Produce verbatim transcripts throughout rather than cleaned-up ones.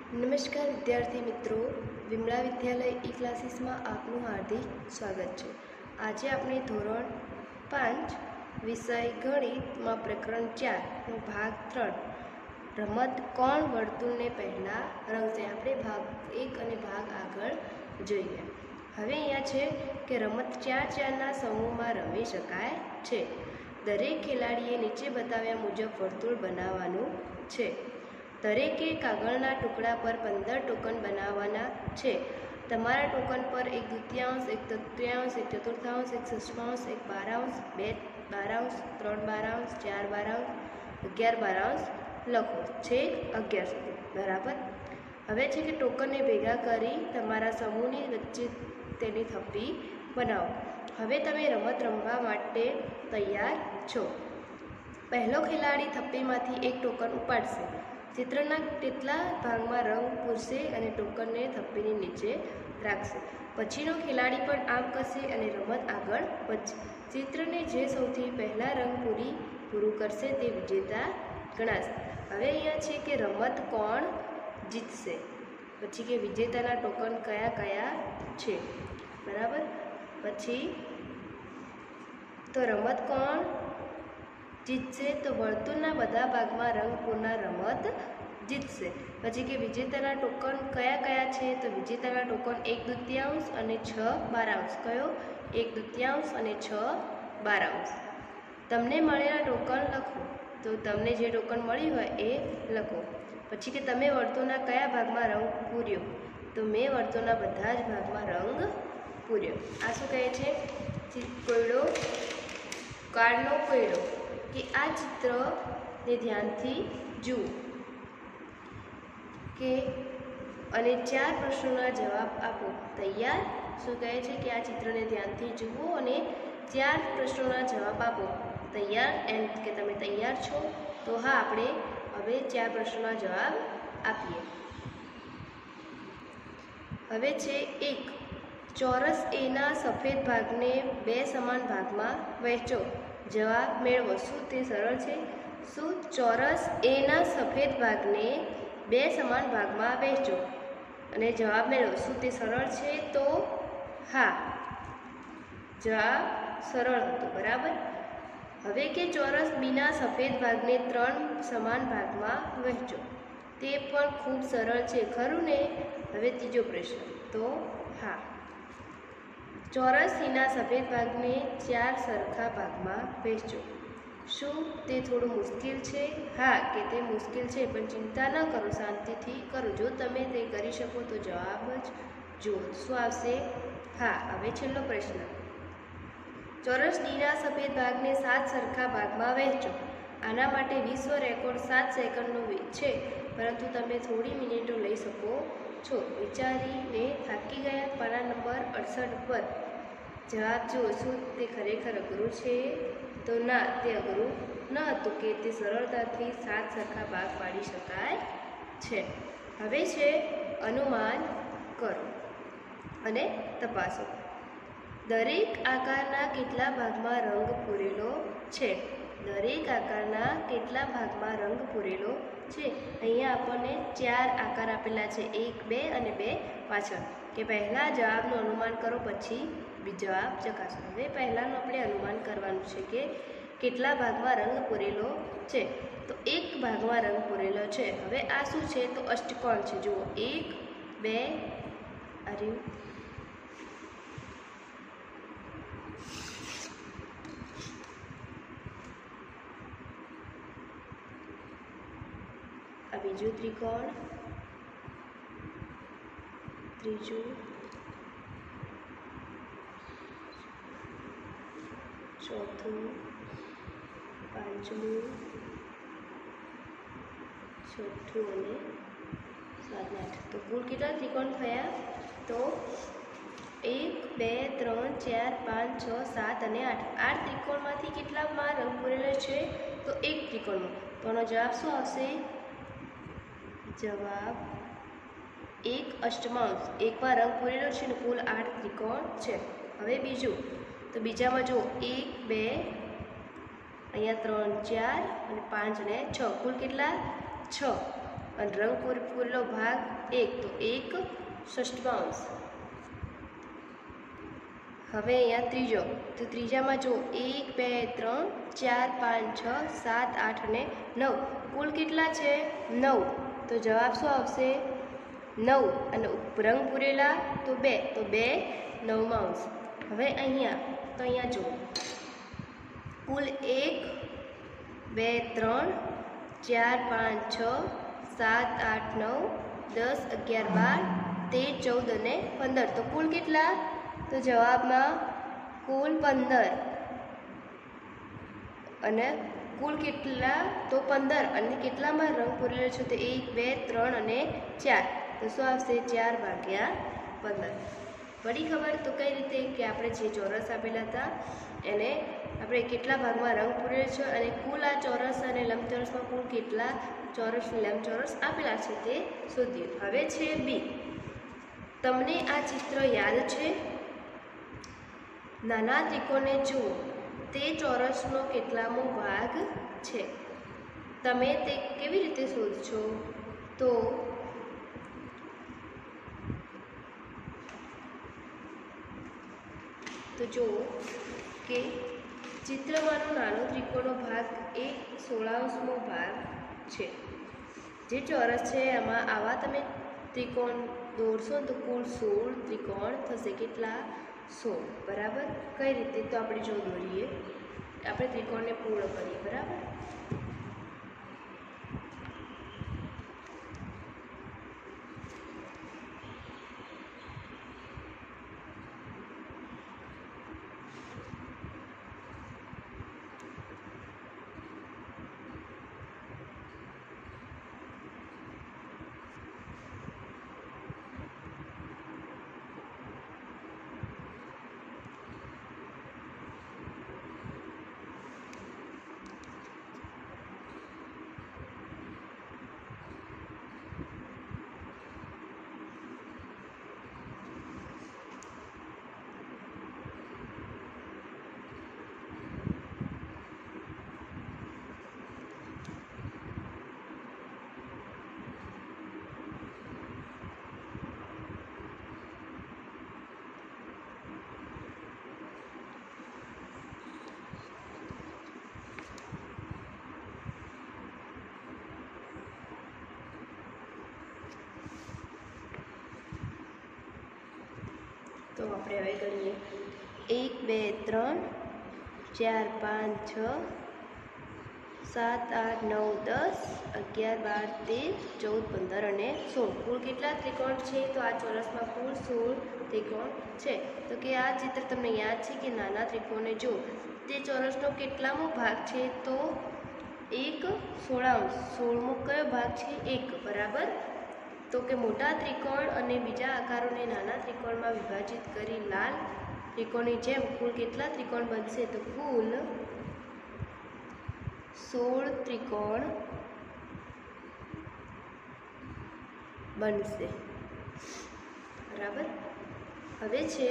નમસ્કાર વિદ્યાર્થી મિત્રો, વિમલા વિદ્યાલય ઈ ક્લાસીસમાં આપનું હાર્દિક સ્વાગત છે। આજે આપણે ધોરણ પાંચ વિષય ગણિતમાં પ્રકરણ ચારનો ભાગ ત્રણ રમત કોણ વર્તુળને પહેલાં રંગશે આપણે ભાગ એક અને ભાગ આગળ જોઈએ। હવે અહીંયા છે કે રમત ચાર ચારના સમૂહમાં રમી શકાય છે। દરેક ખેલાડીએ નીચે બતાવ્યા મુજબ વર્તુળ બનાવવાનું છે। દરેકે કાગળના ટુકડા પર પંદર ટોકન બનાવવાના છે। તમારા ટોકન પર એક દ્વિતીયાંશ, એક તૃતીયાંશ, એક ચતુર્થાંશ, એક ષષ્ઠાંશ, એક બારાંશ, બે બારાંશ, ત્રણ બારાંશ, ચાર બારાંશ, અગિયાર બારાંશ લખો છેક અગિયાર સુધી, બરાબર। હવે છે કે ટોકનને ભેગા કરી તમારા સમૂહની વચ્ચે તેની થપ્પી બનાવો। હવે તમે રમત રમવા માટે તૈયાર છો। પહેલો ખેલાડી થપ્પીમાંથી એક ટોકન ઉપાડશે, ચિત્રના કેટલા ભાગમાં રંગ પૂરશે અને ટોકનને થપ્પીની નીચે રાખશે। પછીનો ખેલાડી પણ આમ કરશે અને રમત આગળ વધશે। ચિત્રને જે સૌથી પહેલાં રંગ પૂરી પૂરું કરશે તે વિજેતા ગણાશે। હવે અહીંયા છે કે રમત કોણ જીતશે, પછી કે વિજેતાના ટોકન કયા કયા છે, બરાબર। પછી તો રમત કોણ જીતશે, તો વર્તુળના બધા ભાગમાં રંગ પૂરના રમત જીતશે। પછી કે વિજેતાના ટોકન કયા કયા છે, તો વિજેતાના ટોકન એક દૃતીયાંશ અને છ બારાંશ। કયો? એક દૃતીયાંશ અને છ બારાંશ। તમને મળેલા ટોકન લખો, તો તમને જે ટોકન મળી હોય એ લખો। પછી કે તમે વર્તુળના કયા ભાગમાં રંગ પૂર્યો, તો મેં વર્તુળના બધા જ ભાગમાં રંગ પૂર્યો। આ શું કહે છે? કોયડો કાળનો કોયડો, કે આ ચિત્રને ધ્યાનથી જુઓ કે અને ચાર પ્રશ્નોના જવાબ આપો। તૈયાર? શું કહે છે કે આ ચિત્રને ધ્યાનથી જુઓ અને ચાર પ્રશ્નોના જવાબ આપો। તૈયાર? એમ કે તમે તૈયાર છો? તો હા, આપણે હવે ચાર પ્રશ્નોના જવાબ આપીએ। હવે છે એક, ચોરસ એના સફેદ ભાગને બે સમાન ભાગમાં વહેંચો, જવાબ મેળવો। શું તે સરળ છે? શું ચોરસ એના સફેદ ભાગને બે સમાન ભાગમાં વહેંચો અને જવાબ મેળવો, શું તે સરળ છે? તો હા, જવાબ સરળ હતો, બરાબર। હવે કે ચોરસ બીના સફેદ ભાગને ત્રણ સમાન ભાગમાં વહેંચો, તે પણ ખૂબ સરળ છે, ખરું ને? હવે ત્રીજો પ્રશ્ન, તો હા, ચોરસ સીના સફેદ ભાગને ચાર સરખા ભાગમાં વહેંચો, શું તે થોડું મુશ્કેલ છે? હા, કે તે મુશ્કેલ છે, પણ ચિંતા ન કરો, શાંતિથી કરો। જો તમે તે કરી શકો તો જવાબ જ જુઓ શું આવશે? હા। હવે છેલ્લો પ્રશ્ન, ચોરસ ડીના સફેદ ભાગને સાત સરખા ભાગમાં વહેંચો। આના માટે વિશ્વ રેકોર્ડ સાત સેકન્ડનો છે, પરંતુ તમે થોડી મિનિટો લઈ શકો છો। વિચારીને થાકી ગયા? પાના નંબર અડસઠ પર જવાબ જુઓ, શું તે ખરેખર અઘરું છે? તો ના, તે અઘરું ન હતું, કે તે સરળતાથી સાત સરખા ભાગ પાડી શકાય છે। હવે છે અનુમાન કરો અને તપાસો। દરેક આકારના કેટલા ભાગમાં રંગ પૂરેલો છે? દરેક આકારના કેટલા ભાગમાં રંગ પૂરેલો છે? અહીંયા આપણને ચાર આકાર આપેલા છે, એક, બે અને બે પાછળ, કે પહેલાં જવાબનું અનુમાન કરો પછી જવાબ ચકાસો। હવે પહેલાંનું આપણે અનુમાન કરવાનું છે કે કેટલા ભાગમાં રંગ પૂરેલો છે, તો એક ભાગમાં રંગ પૂરેલો છે। હવે આ શું છે? તો અષ્ટકોણ છે, જુઓ, એક, બે, અરે આ બીજું ત્રિકોણ, ત્રીજું, ચોથું, પાંચમું, છઠ્ઠું અને સાત આઠ। તો કુલ કેટલા ત્રિકોણ થયા? તો એક, બે, ત્રણ, ચાર, પાંચ, છ, સાત અને આઠ। આઠ ત્રિકોણમાંથી કેટલામાં રંગ પૂરેલો છે? તો એક ત્રિકોણમાં। તો આનો જવાબ શું આવશે? જવાબ એક અષ્ટમાંશ, એકમાં રંગ પૂરેલો છે ને કુલ આઠ ત્રિકોણ છે। હવે બીજું, તો બીજામાં જુઓ, એક, બે, અહીંયા ત્રણ, ચાર અને પાંચ અને છ, કુલ કેટલા? છ। અને રંગ પૂરેલો ભાગ એક, તો એક ષષ્ઠમાંશ. હવે અહીંયા ત્રીજો, તો ત્રીજામાં જો એક બે ત્રણ ચાર પાંચ છ સાત આઠ અને નવ, કુલ કેટલા છે? નવ. તો જવાબ શું આવશે? નવ. અને રંગ પૂરેલા તો બે, તો બે નવમાંશ. હવે અહીંયા તો અહીંયા જો કુલ એક બે ત્રણ ચાર પાંચ છ સાત આઠ નવ દસ અગિયાર બાર તેર ચૌદ અને પંદર, તો કુલ કેટલા? તો જવાબમાં કુલ પંદર. અને કુલ કેટલા? તો પંદર. અને કેટલામાં રંગ પૂરેલો છે? તો એક બે ત્રણ અને ચાર, તો શું આવશે? ચાર ભાગ્યા પંદર. પડી ખબર? તો કઈ રીતે કે આપણે જે ચોરસ આપેલા હતા એને આપણે કેટલા ભાગમાં રંગ પૂરેલો છે અને કુલ આ ચોરસ અને લંબચોરસમાં કુલ કેટલા ચોરસ લંબચોરસ આપેલા છે તે શોધ્યું. હવે છે બી. તમને આ ચિત્ર યાદ છે? નાના ત્રિકોણને જુઓ, તે ચોરસનો કેટલામો ભાગ છે? તમે તે કેવી રીતે શોધશો? તો તો જુઓ કે ચિત્રમાંનો નાનો ત્રિકોણનો ભાગ એક સોળાંશમો ભાગ છે. જે ચોરસ છે એમાં આવા તમે ત્રિકોણ દોરશો તો કુલ સોળ ત્રિકોણ થશે. કેટલા? સોળ. બરાબર. કઈ રીતે? તો આપણે જો દોરીએ, આપણે ત્રિકોણને પૂર્ણ કરીએ. બરાબર. તો આપણે હવે ગણીએ. એક બે ત્રણ ચાર પાંચ છ સાત આઠ નવ દસ અગિયાર બાર તેર ચૌદ પંદર અને સોળ. કુલ કેટલા ત્રિકોણ છે? તો આ ચોરસમાં કુલ સોળ ત્રિકોણ છે. તો કે આ ચિત્ર તમને યાદ છે કે નાના ત્રિકોણને જો તે ચોરસનો કેટલામો ભાગ છે? તો એક સોળાંશ. સોળમો કયો ભાગ છે? એક. બરાબર. તો કે મોટા ત્રિકોણ અને બીજા આકારોને નાના ત્રિકોણમાં વિભાજિત કરી લાલ ત્રિકોણની જેમ કુલ કેટલા ત્રિકોણ બનશે? તો કુલ સોળ ત્રિકોણ બનશે. બરાબર. હવે છે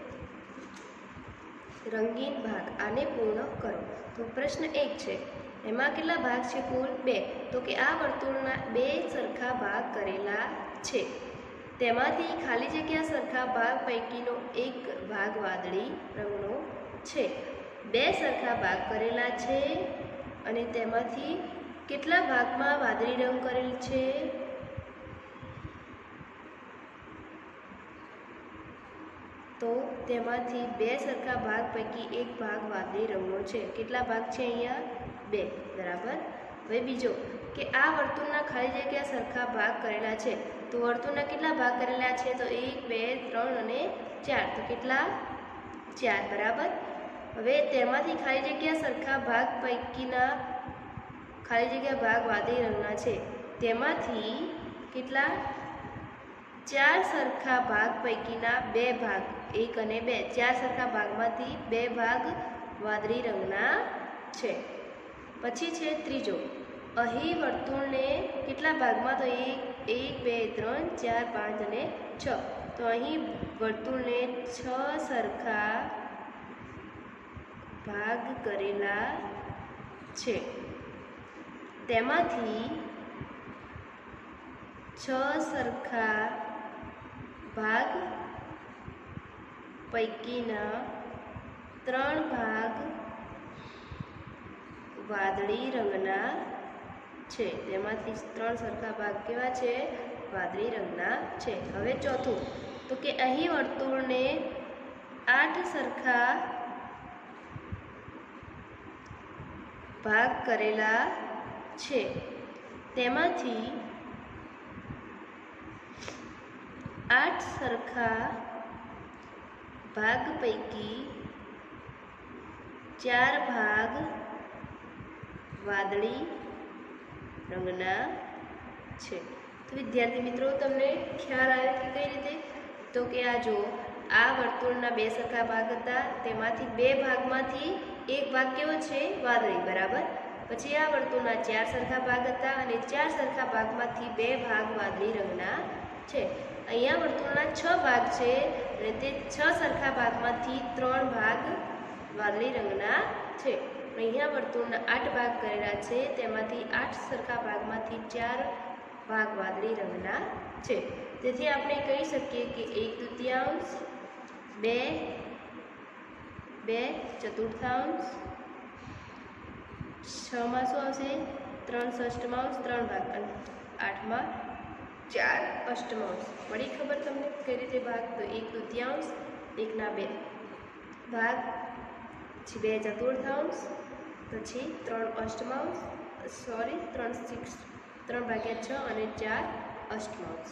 રંગીન ભાગ. આને પૂર્ણ કરો. તો પ્રશ્ન એક છે, એમાં કેટલા ભાગ છે? કુલ બે. તો કે આ વર્તુળના બે સરખા ભાગ કરેલા છે. તેમાંથી ખાલી જગ્યા સરખા ભાગ પૈકીનો એક ભાગ વાદળી રંગનો છે. બે સરખા ભાગ કરેલા છે અને તેમાંથી કેટલા ભાગમાં વાદળી રંગ કરેલ છે? તો તેમાંથી બે સરખા ભાગ પૈકી એક ભાગ વાદળી રંગનો છે. કેટલા ભાગ છે અહીંયા? બે. બરાબર. હવે બીજો કે આ વર્તુળના ખાલી જગ્યા સરખા ભાગ કરેલા છે. તો વર્તુળના કેટલા ભાગ કરેલા છે? તો એક બે ત્રણ અને ચાર. તો કેટલા? ચાર. બરાબર. હવે તેમાંથી ખાલી જગ્યા સરખા ભાગ પૈકીના ખાલી જગ્યા ભાગ વાદળી રંગના છે. તેમાંથી કેટલા? ચાર સરખા ભાગ પૈકીના બે ભાગ એક અને બે. ચાર સરખા ભાગમાંથી બે ભાગ વાદળી રંગના છે. પછી છે ત્રીજો, અહીં વર્તુળને કેટલા ભાગમાં? તો એક એક બે ત્રણ ચાર પાંચ અને છ. તો અહીં વર્તુળને છ સરખા ભાગ કરેલા છે. તેમાંથી છ સરખા ભાગ પૈકીના ત્રણ ભાગ વાદળી રંગના છે. તેમાંથી ત્રણ સરખા ભાગ કેવા છે? વાદળી રંગના છે. હવે ચોથું તો કે અહીં વર્તુળને આઠ સરખા ભાગ કરેલા છે. તેમાંથી આઠ સરખા ભાગ પૈકી ચાર ભાગ વાદળી રંગના છે. તો વિદ્યાર્થી મિત્રો, તમને ખ્યાલ આવે કે કઈ રીતે? તો કે આ જો આ વર્તુળના બે સરખા ભાગ હતા, તેમાંથી બે ભાગમાંથી એક ભાગ કેવો છે? વાદળી, બરાબર. પછી આ વર્તુળના ચાર સરખા ભાગ હતા અને ચાર સરખા ભાગમાંથી બે ભાગ વાદળી રંગના છે. અહીંયા વર્તુળના છ ભાગ છે અને તે છ સરખા ભાગમાંથી ત્રણ ભાગ વાદળી રંગના છે. અહીંયા વર્તુળના આઠ ભાગ કરેલા છે, તેમાંથી આઠ સરખા ભાગમાંથી ચાર ભાગ વાદળી રંગના છે. તેથી આપણે કહી શકીએ કે એક તૃતીયાંશ, બે બે ચતુર્થાંશ, છમાં શું આવશે? ત્રણ ષષ્ઠમાંશ, ત્રણ ભાગ, અને આઠમાં ચાર અષ્ટમાંશ. પડી ખબર તમને કઈ રીતે ભાગ? તો એક તૃતીયાંશ, એકના બે ભાગ, પછી બે ચતુર્થાંશ, પછી ત્રણ અષ્ટમાંશ, સોરી ત્રણ સિક્સ ત્રણ ભાગ્યા છ અને ચાર અષ્ટમાંશ.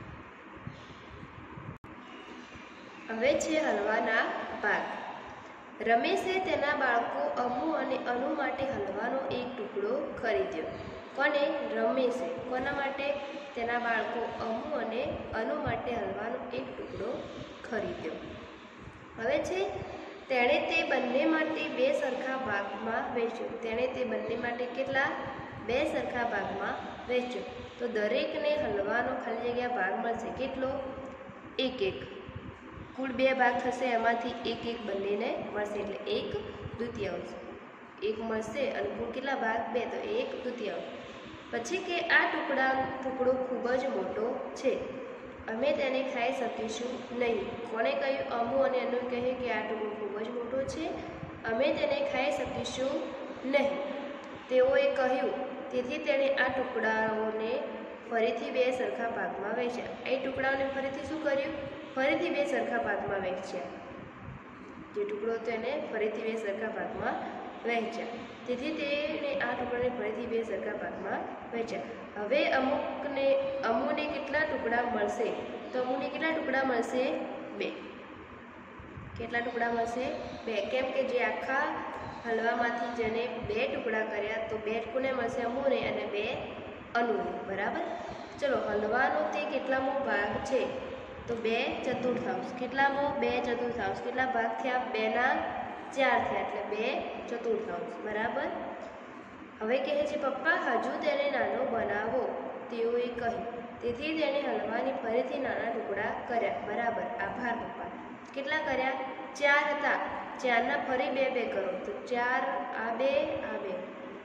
હવે છે હલવાના ભાગ. રમેશે તેના બાળકો અમુ અને અનુ માટે હલવાનો એક ટુકડો ખરીદ્યો. કોને? રમેશે. કોના માટે? તેના બાળકો અમુ અને અનુ માટે હલવાનો એક ટુકડો ખરીદ્યો. હવે છે તેણે તે બંને માટે બે સરખા ભાગમાં વહેંચ્યો. તેણે તે બંને માટે કેટલા? બે સરખા ભાગમાં વહેંચ્યો. તો દરેકને હલવાનો ખાલી જગ્યા ભાગ મળશે. કેટલો? એક એક. કુલ બે ભાગ થશે, એમાંથી એક એક બંનેને મળશે, એટલે એક દ્વિતીયાંશ. એક મળશે અને કુલ કેટલા ભાગ? બે, તો એક તૃતીયાંશ. પછી કે આ ટુકડા ટુકડો ખૂબ જ મોટો છે, અમે તેને ખાઈ શકીશું નહીં. કોણે કહ્યું? અમુ અને અનુ કહે કે આ ટુકડો ખૂબ જ મોટો છે, અમે તેને ખાઈ શકીશું નહીં. તેઓએ કહ્યું. તેથી તેણે આ ટુકડાઓને ફરીથી બે સરખા ભાગમાં વહેંચ્યા. એ ટુકડાઓને ફરીથી શું કર્યું? ફરીથી બે સરખા ભાગમાં વહેંચ્યા. જે ટુકડો તેને ફરીથી બે સરખા ભાગમાં વહેંચ્યા. તેથી તેણે આ ટુકડાને ફરીથી બે સરખા ભાગમાં વહેંચ્યા. હવે અમુકને અમુને કેટલા ટુકડા મળશે? તો અમુને કેટલા ટુકડા મળશે? બે. કેટલા ટુકડા મળશે? બે. કેમ કે જે આખા હલવામાંથી જેને બે ટુકડા કર્યા, તો બે કોને મળશે? અમુને, અને બે અનુને, બરાબર. ચલો, હલવાનો તે કેટલામો ભાગ છે? તો બે ચતુર્થાંશ. કેટલામો? બે ચતુર્થાંશ. કેટલા ભાગ થયા? બેના ચાર થયા, એટલે બે ચતુર્થાંશ, બરાબર. હવે કહે છે પપ્પા હજુ તેને નાનો બનાવો, તેઓએ કહ્યું. તેથી તેણે હલવાની ફરીથી નાના ટુકડા કર્યા, બરાબર. આભાર પપ્પા. કેટલા કર્યા? ચાર હતા. ચારના ફરી બે બે કરો, તો ચાર, આ બે, આ બે,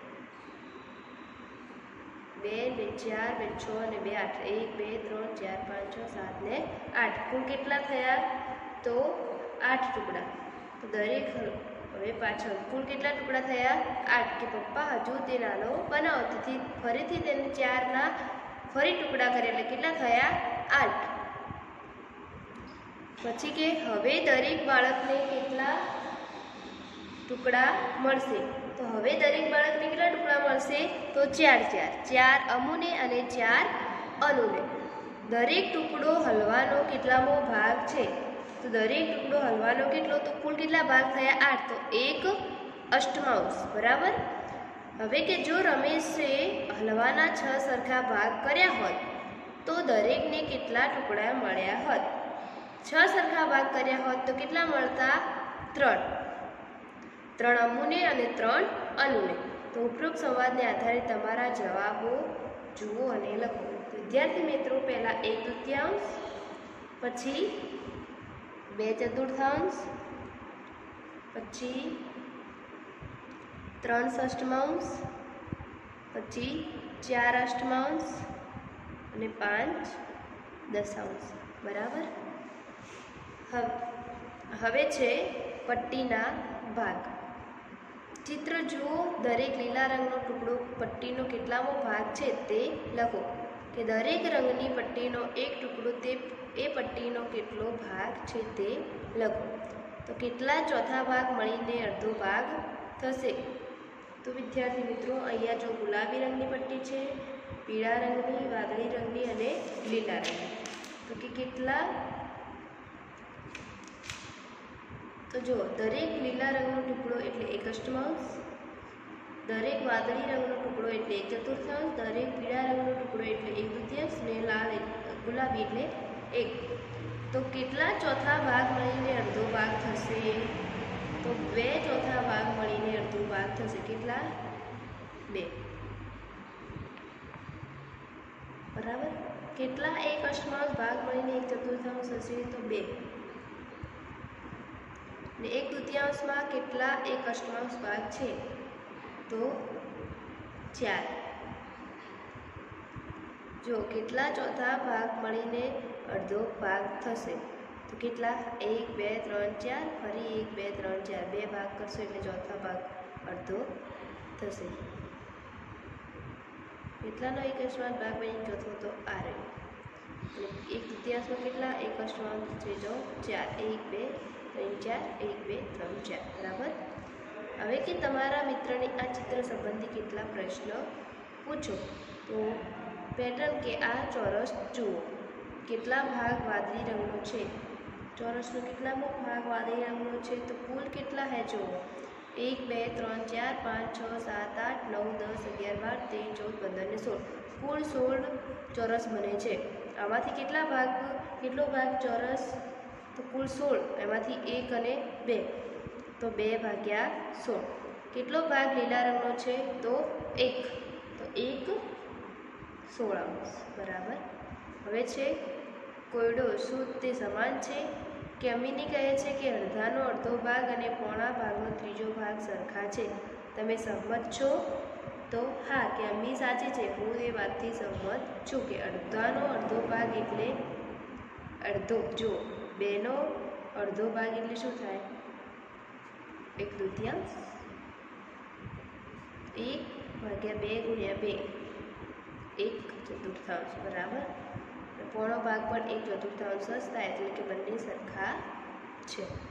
બે બે ચાર, બે છ અને બે આઠ. એક, બે, ત્રણ, ચાર, પાંચ, છ, સાત ને આઠ. કુલ કેટલા થયા? તો આઠ ટુકડા. તો દરેક હવે પાછળ કુલ કેટલા ટુકડા થયા? આઠ. કે પપ્પા હજુ તે નાનો બનાવો, તેથી ફરીથી તેને ચારના ફરી ટુકડા કર્યા, એટલે કેટલા થયા? આઠ. પછી કે હવે દરેક બાળકને કેટલા ટુકડા મળશે? તો હવે દરેક બાળકને કેટલા ટુકડા મળશે? તો ચાર ચાર. ચાર અમુને અને ચાર અનુને. દરેક ટુકડો હલવાનો કેટલામો ભાગ છે? તો દરેક ટુકડો હલવાનો કેટલો? તો કુલ કેટલા ભાગ થયા? આઠ. તો એક અષ્ટમાંશ, બરાબર. હવે કે જો રમેશે હલવાના છ સરખા ભાગ કર્યા હોત, તો દરેકને કેટલા ટુકડા મળ્યા હોત? છ સરખા ભાગ કર્યા હોત તો કેટલા મળતા? ત્રણ. ત્રણ અમુને અને ત્રણ અનુને. તો ઉપરોક્ત સંવાદને આધારે તમારા જવાબો જુઓ અને લખો. વિદ્યાર્થી મિત્રો, પહેલાં એક તૃતીયાંશ, પછી બે ચતુર્થાંશ, પછી ત્રણ ષષ્ઠમાંશ, પછી ચાર અષ્ટમાંશ અને પાંચ દશાંશ બરાબર. હવે છે પટ્ટીના ભાગ. ચિત્ર જુઓ. દરેક લીલા રંગનો ટુકડો પટ્ટીનો કેટલામો ભાગ છે તે લખો. કે દરેક રંગની પટ્ટીનો એક ટુકડો તે એ પટ્ટીનો કેટલો ભાગ છે તે લખો. તો કેટલા ચોથા ભાગ મળીને અડધો ભાગ થશે? તો વિદ્યાર્થી મિત્રો, અહીંયા જો ગુલાબી રંગની પટ્ટી છે, પીળા રંગની, વાદળી રંગની અને લીલા રંગની. તો કે કેટલા? તો જો દરેક લીલા રંગનો ટુકડો એટલે એક અષ્ટમાંશ, દરેક વાદળી રંગનો ટુકડો એટલે એક ચતુર્થાંશ, દરેક પીળા રંગનો ટુકડો એટલે એક તૃતીયાંશ ને લાલ ગુલાબી એટલે એક. તો કેટલા ચોથા ભાગ મળીને અડધો ભાગ થશે? તો બે ચોથા ભાગ મળીને અડધો ભાગ થશે. કેટલા? બે. બરાબર. કેટલા એક અષ્ટમાંશ ભાગ મળીને એક ચતુર્થાંશ થશે? તો બે. ને એક તૃતીયાંશમાં કેટલા એક અષ્ટમાંશ ભાગ છે? તો ચાર. જો કેટલા ચોથા ભાગ મળીને અડધો ભાગ થશે? તો કેટલા? એક બે ત્રણ ચાર, ફરી એક બે ત્રણ ચાર, બે ભાગ કરશો એટલે ચોથા ભાગ અડધો થશે. કેટલાનો એક અષ્ટમાંશ ભાગ બની ચોથો? તો આ રહ્યો. અને એક તૃતીયાંશમાં કેટલા એક અષ્ટમાંશ છે? જો ચાર. એક બે ત્રણ ચાર, એક બે ત્રણ ચાર. બરાબર. હવે કે તમારા મિત્રને આ ચિત્ર સંબંધી કેટલા પ્રશ્ન પૂછો. તો પેટર્ન કે આ ચોરસ જુઓ. કેટલા ભાગ વાદળી રંગનો છે? ચોરસનો કેટલામો ભાગ વાદળી રંગનો છે? તો કુલ કેટલા હે જુઓ. એક બે ત્રણ ચાર પાંચ છ સાત આઠ નવ દસ અગિયાર બાર તેર ચૌદ પંદર ને સોળ. કુલ સોળ ચોરસ બને છે. આમાંથી કેટલા ભાગ કેટલો ભાગ ચોરસ? તો કુલ સોળ. એમાંથી એક અને બે, તો બે ભાગ્યા સોળ. કેટલો ભાગ લીલા રંગનો છે? તો એક. તો એક સોળાંશ. બરાબર. હવે છે કોયડો. શું તે સમાન છે? કે અમીની કહે છે કે અડધાનો અડધો ભાગ અને પોણા ભાગનો ત્રીજો ભાગ સરખા છે. તમે સહમત છો? તો હા, કે અમી સાચી છે. હું એ વાતથી સહમત છું કે અડધાનો અડધો ભાગ એટલે અડધો. જો બેનો અડધો ભાગ એટલે શું થાય? એક તૃતીયાંશ. એક ભાગ્યા બે ગુણ્યા બે, એક ચતુર્થાંશ. બરાબર. પોણો ભાગ પણ એક ચતુર્થાંશ જ થાય, એટલે કે બંને સરખા છે.